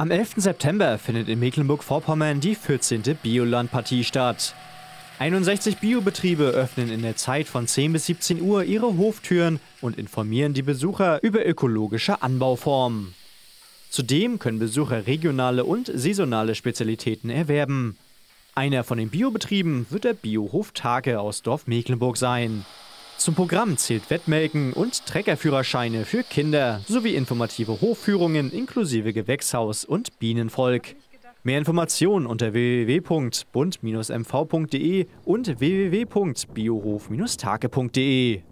Am 11. September findet in Mecklenburg-Vorpommern die 14. Biolandpartie statt. 61 Biobetriebe öffnen in der Zeit von 10 bis 17 Uhr ihre Hoftüren und informieren die Besucher über ökologische Anbauformen. Zudem können Besucher regionale und saisonale Spezialitäten erwerben. Einer von den Biobetrieben wird der Biohof Tage aus Dorf Mecklenburg sein. Zum Programm zählt Wettmelken und Treckerführerscheine für Kinder sowie informative Hofführungen inklusive Gewächshaus und Bienenvolk. Mehr Informationen unter www.bund-mv.de und www.biohof-tage.de.